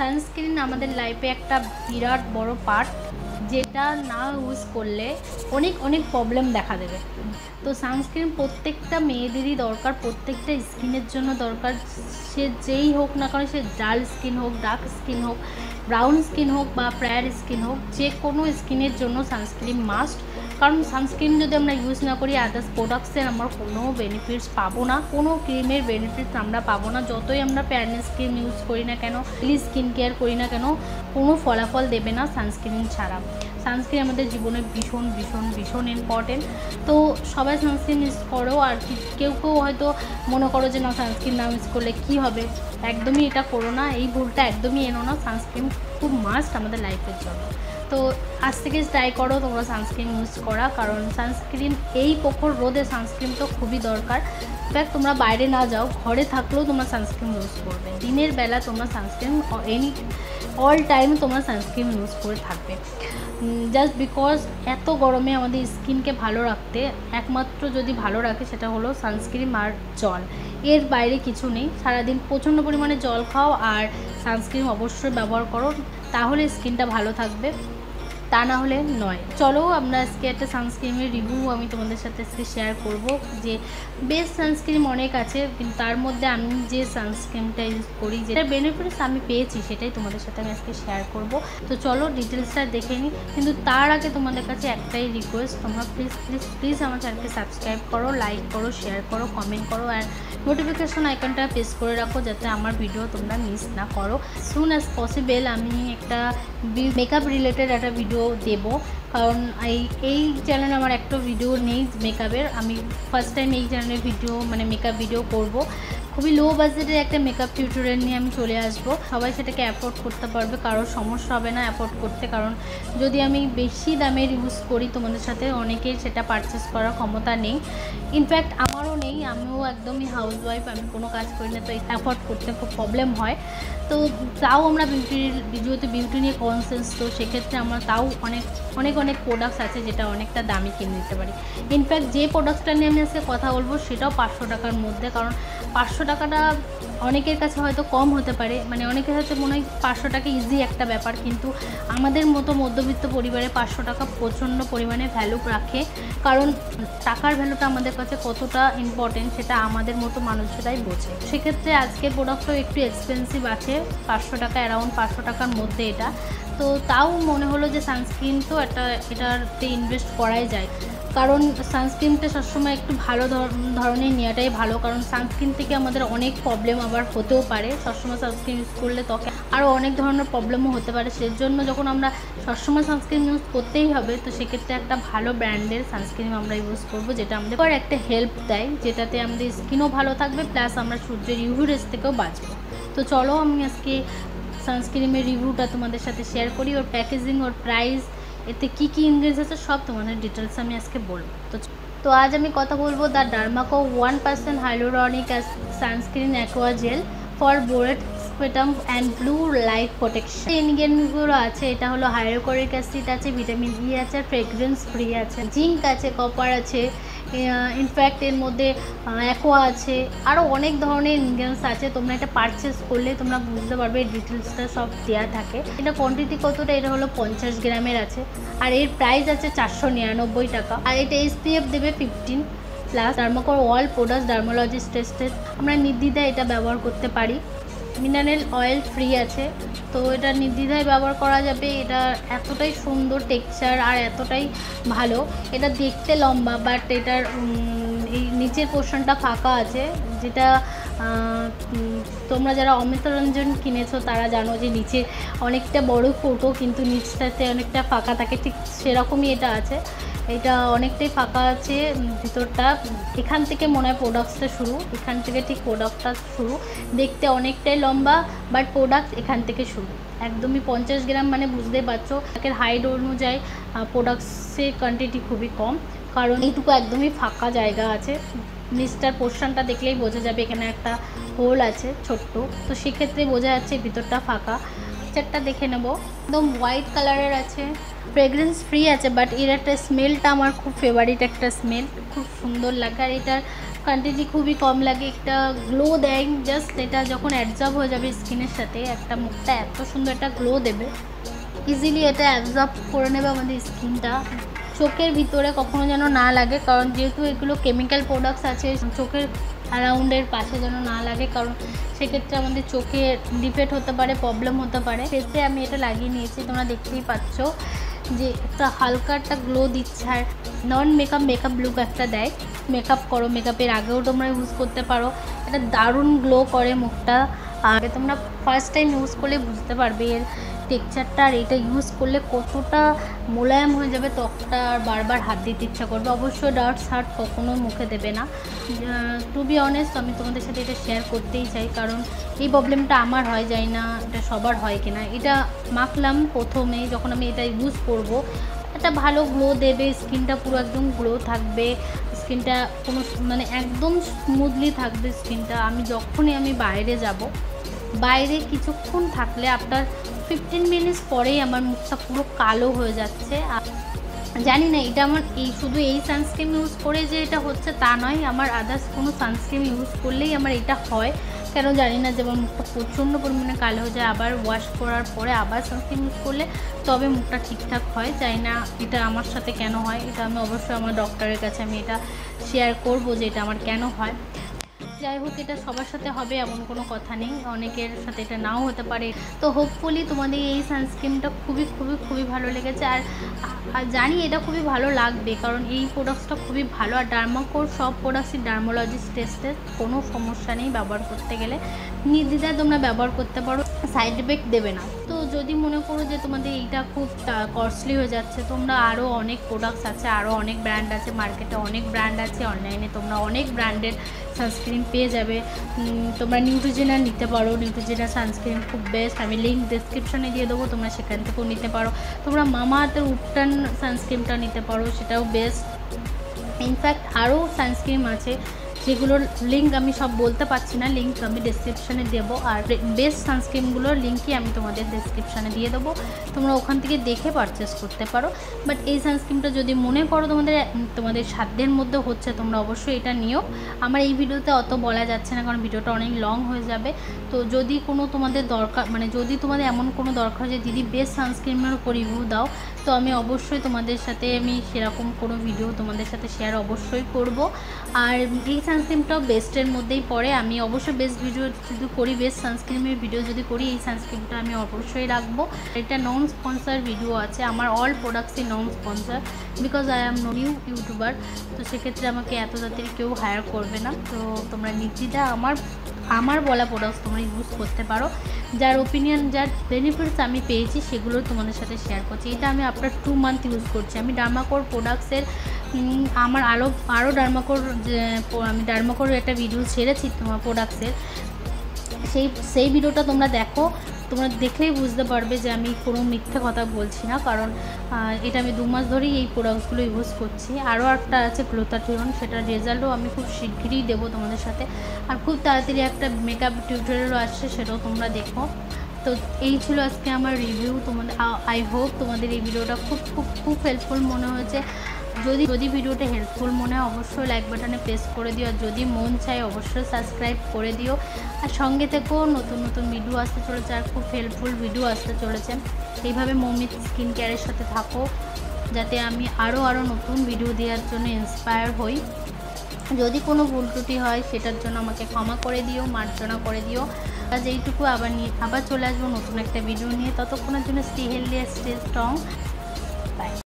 Sunscreen আমাদের লাইফে একটা বিরাট বড় পার্ট, যেটা না ইউজ করলে অনেক অনেক প্রবলেম দেখা দেবে। তো সানস্ক্রিন প্রত্যেকটা মেয়েদেরই দরকার, প্রত্যেকটা স্কিনের জন্য দরকার। সে যেই হোক না কারণ, সে ডাল স্কিন হোক, ডার্ক স্কিন হোক, ব্রাউন স্কিন হোক বা ফেয়ার স্কিন হোক, যে কোনো স্কিনের জন্য সানস্ক্রিন মাস্ট। কারণ সানস্ক্রিন যদি আমরা ইউজ না করি, আদার্স প্রোডাক্টসের আমরা কোনো বেনিফিটস পাবো না, কোনো ক্রিমের বেনিফিটস আমরা পাবো না। যতই আমরা ফেয়ারনেস ক্রিম ইউজ করি না কেন, স্কিন কেয়ার করি না কেন, কোনো ফলাফল দেবে না সানস্ক্রিন ছাড়া। সানস্ক্রিন আমাদের জীবনে ভীষণ ভীষণ ভীষণ ইম্পর্টেন্ট। তো সবাই সানস্ক্রিন ইউজ করো। আর কেউ কেউ হয়তো মনে করো যে না, সানস্ক্রিন না ইউজ করলে কী হবে, একদমই এটা করো না, এই ভুলটা একদমই এনো না। সানস্ক্রিন খুব মাস্ট আমাদের লাইফের জন্য। তো আজ থেকে ট্রাই করো তোমরা সানস্ক্রিন ইউজ করা, কারণ সানস্ক্রিন এই প্রখর রোদে সানস্ক্রিন তো খুবই দরকার। ইনফ্যাক্ট তোমরা বাইরে না যাও, ঘরে থাকলেও তোমরা সানস্ক্রিন ইউজ করবে। দিনের বেলা তোমরা সানস্ক্রিন অল টাইম তোমরা সানস্ক্রিন ইউজ করে থাকবে। জাস্ট বিকজ এত গরমে আমাদের স্কিনকে ভালো রাখতে একমাত্র যদি ভালো রাখে সেটা হলো সানস্ক্রিন আর জল, এর বাইরে কিছু নেই। সারাদিন প্রচণ্ড পরিমাণে জল খাও আর সানস্ক্রিন অবশ্যই ব্যবহার করো, তাহলে স্কিনটা ভালো থাকবে, তা না হলে নয়। চলো আমরা আজকে একটা সানস্ক্রিনের রিভিউ আমি তোমাদের সাথে আজকে শেয়ার করব। যে বেস্ট সানস্ক্রিন অনেক আছে, কিন্তু তার মধ্যে আমি যে সানস্ক্রিনটা ইউজ করি, যেটা বেনিফিটস আমি পেয়েছি, সেটাই তোমাদের সাথে আমি আজকে শেয়ার করব। তো চলো ডিটেলসটা দেখে নিই। কিন্তু তার আগে তোমাদের কাছে একটাই রিকোয়েস্ট, তোমরা প্লিজ প্লিজ প্লিজ আমার চ্যানেলকে সাবস্ক্রাইব করো, লাইক করো, শেয়ার করো, কমেন্ট করো, আর নোটিফিকেশন আইকনটা প্রেস করে রাখো, যাতে আমার ভিডিও তোমরা মিস না করো। সুন অ্যাজ পসিবল আমি একটা মেকআপ রিলেটেড একটা ভিডিও দেব, কারণ এই চ্যানেলে আমার একটা ভিডিও নেই মেকআপের। আমি ফার্স্ট টাইম এই চ্যানেলে ভিডিও মানে মেকআপ ভিডিও করব। খুবই লো বাজেটের একটা মেকআপ টিউটোরিয়াল নিয়ে আমি চলে আসব। সবাই সেটাকে অ্যাফোর্ড করতে পারবে, কারোর সমস্যা হবে না অ্যাফোর্ড করতে। কারণ যদি আমি বেশি দামের ইউজ করি, তোমাদের সাথে অনেকের সেটা পারচেস করার ক্ষমতা নেই, ইনফ্যাক্ট আমারও নেই। আমিও একদমই হাউসওয়াইফ, আমি কোনো কাজ করি না, তো অ্যাফোর্ড করতে খুব প্রবলেম হয়। তো তাও আমরা যেহেতু বিউটি নিয়ে কনসেন্স, তো সেক্ষেত্রে আমার তাও অনেক অনেক অনেক প্রোডাক্টস আছে যেটা অনেকটা দামি কিনে নিতে পারি। ইনফ্যাক্ট যে প্রোডাক্টসটা নিয়ে আমি আজকে কথা বলবো সেটাও 500 টাকার মধ্যে। কারণ 500 টাকাটা অনেকের কাছে হয়তো কম হতে পারে, মানে অনেকের কাছে মনে হয় 500 টাকা ইজি একটা ব্যাপার, কিন্তু আমাদের মতো মধ্যবিত্ত পরিবারে 500 টাকা প্রচণ্ড পরিমাণে ভ্যালু রাখে। কারণ টাকার ভ্যালুটা আমাদের কাছে কতটা ইম্পর্টেন্ট সেটা আমাদের মতো মানুষরাই বোঝে। সেক্ষেত্রে আজকের প্রোডাক্টটাও একটু এক্সপেন্সিভ আছে, 500 টাকা, অ্যারাউন্ড 500 টাকার মধ্যে এটা। তো তাও মনে হলো যে সানস্ক্রিন তো এটাতে ইনভেস্ট করাই যায়, কারণ সানস্ক্রিনটা সবসময় একটু ভালো ধরনের নেওয়াটাই ভালো। কারণ সানস্ক্রিন থেকে আমাদের অনেক প্রবলেম আবার হতেও পারে, সবসময় সানস্ক্রিন ইউজ করলে ত্বকে আরও অনেক ধরনের প্রবলেমও হতে পারে। সেজন্য যখন আমরা সবসময় সানস্ক্রিন ইউজ করতেই হবে, তো সেক্ষেত্রে একটা ভালো ব্র্যান্ডের সানস্ক্রিন আমরা ইউজ করবো, যেটা আমাদের পর একটা হেল্প দেয়, যেটাতে আমাদের স্কিনও ভালো থাকবে, প্লাস আমরা সূর্যের ইউভি রেস থেকেও বাঁচবো। তো চলো আমি আজকে সানস্ক্রিনের রিভিউটা তোমাদের সাথে শেয়ার করি, ওর প্যাকেজিং, ওর প্রাইস, এতে কী কী ইনগ্রিডিয়েন্টস আছে সব তোমাদের ডিটেলস আমি আজকে বলবো। তো আজ আমি কথা বলবো the Derma Co 1% hyaluronic sunscreen aqua gel for broad spectrum and blue light protection. ইনগ্রিডিয়েন্টসগুলো আছে, এটা হলো হাইড্রোক্লোরিক অ্যাসিড আছে, ভিটামিন ই আছে, ফ্রেগ্রেন্স ফ্রি আছে, জিঙ্ক আছে, কপার আছে, ইনফ্যাক্ট এর মধ্যে অ্যাকোয়া আছে, আরও অনেক ধরনের ইনগ্রিডিয়েন্টস আছে। তোমরা এটা পারচেস করলে তোমরা বুঝতে পারবে, এই ডিটেলসটা সব দেওয়া থাকে। এটা কোয়ান্টিটি কতটা, এটা হলো 50 গ্রামের আছে, আর এর প্রাইস আছে 499 টাকা। আর এটা SPF দেবে 15 প্লাস। ডার্মাকোর অল প্রোডাক্টস ডার্মোলজিস্ট টেস্টেড, আমরা নির্দ্বিধায় এটা ব্যবহার করতে পারি। মিনারেল অয়েল ফ্রি আছে, তো এটা নির্দ্বিধায় ব্যবহার করা যাবে। এটা এতটাই সুন্দর টেক্সচার আর এতটাই ভালো, এটা দেখতে লম্বা, বাট এটার এই নিচের পোর্শনটা ফাঁকা আছে, যেটা তোমরা যারা অমিতাভ রঞ্জন কিনেছো তারা জানো যে নিচে অনেকটা বড় ফটো, কিন্তু নিচটাতে অনেকটা ফাঁকা থাকে, ঠিক সেরকমই এটা আছে। এটা অনেকটাই ফাঁকা আছে ভিতরটা। এখান থেকে মনে হয় প্রোডাক্টসটা শুরু, এখান থেকে ঠিক প্রোডাক্টটা শুরু। দেখতে অনেকটাই লম্বা, বাট প্রোডাক্ট এখান থেকে শুরু। একদমই 50 গ্রাম, মানে বুঝতেই পারছো এর হাইট অনুযায়ী প্রোডাক্টসের কোয়ান্টিটি খুবই কম, কারণ এইটুকু একদমই ফাঁকা জায়গা আছে। নিচটার পোর্শনটা দেখলেই বোঝা যাবে এখানে একটা হোল আছে ছোট্ট, তো সেক্ষেত্রে বোঝা যাচ্ছে ভিতরটা ফাঁকা। পিকচারটা দেখে নেব, একদম হোয়াইট কালারের আছে, ফ্রেগ্রেন্স ফ্রি আছে, বাট এর একটা স্মেলটা আমার খুব ফেভারিট একটা স্মেল, খুব সুন্দর লাগে। আর এটার কোয়ান্টিটি খুবই কম লাগে, একটা গ্লো দেয় জাস্ট। এটা যখন অ্যাবজর্ব হয়ে যাবে স্কিনের সাথে, একটা মুখটা এত সুন্দর একটা গ্লো দেবে, ইজিলি এটা অ্যাবজর্ব করে নেবে আমাদের স্কিনটা। চোখের ভিতরে কখনো যেন না লাগে, কারণ যেহেতু এগুলো কেমিক্যাল প্রোডাক্টস আছে, চোখের অ্যারাউন্ডের পাশে যেন না লাগে, কারণ সেক্ষেত্রে আমাদের চোখে ডিফেক্ট হতে পারে, প্রবলেম হতে পারে। শেষে আমি এটা লাগিয়ে নিয়েছি, তোমরা দেখতেই পাচ্ছ যে একটা হালকা একটা গ্লো দিচ্ছে। আর নন মেকআপ লুক একটা দেয়। মেকআপ করো, মেকআপের আগেও তোমরা ইউজ করতে পারো, এটা দারুণ গ্লো করে মুখটা। আর তোমরা ফার্স্ট টাইম ইউজ করলে বুঝতে পারবে এর টেক্সচারটা, আর এটা ইউজ করলে কতটা মোলায়েম হয়ে যাবে ত্বকটা, আর বারবার হাত দিতে ইচ্ছা করবে। অবশ্যই ডার্ক সার্ট কখনো মুখে দেবে না। টু বি অনেস্ট, আমি তোমাদের সাথে এটা শেয়ার করতেই চাই, কারণ এই প্রবলেমটা আমার হয়, যায় না এটা সবার হয় কিনা। এটা মাখলাম প্রথমে, যখন আমি এটা ইউজ করব, একটা ভালো গ্লো দেবে, স্কিনটা পুরো একদম গ্লো থাকবে, স্কিনটা কোনো মানে একদম স্মুথলি থাকবে স্কিনটা। যখনই আমি বাইরে যাব, বাইরে কিছুক্ষণ থাকলে আফটার 15 মিনিটস পরেই আমার মুখটা পুরো কালো হয়ে যাচ্ছে। আর জানি না এটা আমার শুধু এই সানস্ক্রিন ইউজ করে যে এটা হচ্ছে তা নয়, আমার আদার্স কোনো সানস্ক্রিন ইউজ করলেই আমার এটা হয়, কেন জানি না। যেমন মুখটা প্রচণ্ড পরিমাণে কালো হয়ে যায়, আবার ওয়াশ করার পরে আবার সানস্ক্রিন ইউজ করলে তবে মুখটা ঠিকঠাক হয়। জানি না এটা আমার সাথে কেন হয়, এটা আমি অবশ্যই আমার ডক্টরের কাছে আমি এটা শেয়ার করব যে এটা আমার কেন হয়। যাই হোক, এটা সবার সাথে হবে এমন কোনো কথা নেই, অনেকের সাথে এটা নাও হতে পারে। তো হোপফুলি তোমাদের এই সানস্ক্রিনটা খুবই ভালো লেগেছে। আর জানি এটা খুবই ভালো লাগবে, কারণ এই প্রোডাক্টসটা খুবই ভালো। আর ডার্মাকোর সব প্রোডাক্টসই ডার্মোলজিস্ট টেস্টেড, কোনো সমস্যা নেই ব্যবহার করতে গেলে, নির্দ্বিধায় তোমরা ব্যবহার করতে পারো, সাইড এফেক্ট দেবে না। তো যদি মনে করো যে তোমাদের এইটা খুব কস্টলি হয়ে যাচ্ছে, তোমরা আরও অনেক প্রোডাক্টস আছে, আরও অনেক ব্র্যান্ড আছে, মার্কেটে অনেক ব্র্যান্ড আছে, অনলাইনে তোমরা অনেক ব্র্যান্ডের সানস্ক্রিন পেয়ে যাবে। তোমরা নিউট্রিজেনা নিতে পারো, নিউট্রিজেনা সানস্ক্রিন খুব বেস্ট, আমি লিঙ্ক ডেসক্রিপশনে দিয়ে দেবো, তোমরা সেখান থেকেও নিতে পারো। তোমরা মামাআর্থের উবটান সানস্ক্রিনটা নিতে পারো, সেটাও বেস্ট। ইনফ্যাক্ট আরও সানস্ক্রিন আছে যেগুলোর লিঙ্ক আমি সব বলতে পারছি না, লিঙ্ক আমি ডেসক্রিপশানে দেবো। আর বেস্ট সানস্ক্রিনগুলোর লিঙ্কই আমি তোমাদের ডেসক্রিপশানে দিয়ে দেবো, তোমরা ওখান থেকে দেখে পারচেস করতে পারো। বাট এই সানস্ক্রিনটা যদি মনে করো তোমাদের সাধ্যের মধ্যে হচ্ছে, তোমরা অবশ্যই এটা নিও। আমার এই ভিডিওতে অত বলা যাচ্ছে না, কারণ ভিডিওটা অনেক লং হয়ে যাবে। তো যদি কোনো তোমাদের দরকার, মানে যদি তোমাদের এমন কোনো দরকার যে দিদি বেস্ট সানস্ক্রিনের উপর রিভিউ দাও, তো আমি অবশ্যই তোমাদের সাথে সেরকম কোনো ভিডিও তোমাদের সাথে শেয়ার অবশ্যই করব। আর এই সানস্ক্রিনটাও বেস্টের মধ্যেই পড়ে, আমি অবশ্যই বেস্ট ভিডিও যদি করি, বেস্ট সানস্ক্রিনের ভিডিও যদি করি, এই সানস্ক্রিনটা আমি অবশ্যই রাখবো। এটা নন স্পন্সার ভিডিও আছে, আমার অল প্রোডাক্টসই non sponsor, because I am new YouTuber. তো সেক্ষেত্রে আমাকে এত তাড়াতাড়ি কেউ হায়ার করবে না। তো তোমরা নির্দ্বিধায় আমার বলা প্রোডাক্টস তোমরা ইউজ করতে পারো, যার ওপিনিয়ন, যার বেনিফিটস আমি পেয়েছি সেগুলো তোমাদের সাথে শেয়ার করছি। এটা আমি আফটার 2 মান্থ ইউজ করছি। আমি ডার্মাকোর প্রোডাক্টসের আমার আরও আমি ডার্মাকোর একটা ভিডিও ছেড়েছি তোমার প্রোডাক্টসের, সেই ভিডিওটা তোমরা দেখো, তোমরা দেখলেই বুঝতে পারবে যে আমি কোনো মিথ্যে কথা বলছি না, কারণ এটা আমি 2 মাস ধরেই এই প্রোডাক্টসগুলো ইউজ করছি। আরও একটা আছে গ্লুটাথিয়ন, সেটার রেজাল্টও আমি খুব শিগগিরই দেবো তোমাদের সাথে। আর খুব তাড়াতাড়ি একটা মেকআপ টিউটোরিয়ালও আসছে, সেটাও তোমরা দেখো। তো এই ছিল আজকে আমার রিভিউ তোমাদের। আই হোপ তোমাদের এই ভিডিওটা খুব হেল্পফুল মনে হয়েছে। যদি ভিডিওটা হেল্পফুল মনে হয় অবশ্যই লাইক বাটনে প্রেস করে দিও, আর যদি মন চায় অবশ্যই সাবস্ক্রাইব করে দিও। আর সঙ্গে থেকেও নতুন ভিডিও আসতে চলেছে, আর খুব হেল্পফুল ভিডিও আসতে চলেছে। এইভাবে মৌমিত স্কিন কেয়ারের সাথে থাকো, যাতে আমি আরও নতুন ভিডিও দেওয়ার জন্য ইন্সপায়ার হই। যদি কোনো ভুল ত্রুটি হয় সেটার জন্য আমাকে ক্ষমা করে দিও, মার্জনা করে দিও। আজ এইটুকু, আবার চলে আসবো নতুন একটা ভিডিও নিয়ে। ততক্ষণের জন্য stay healthy, stay strong. By.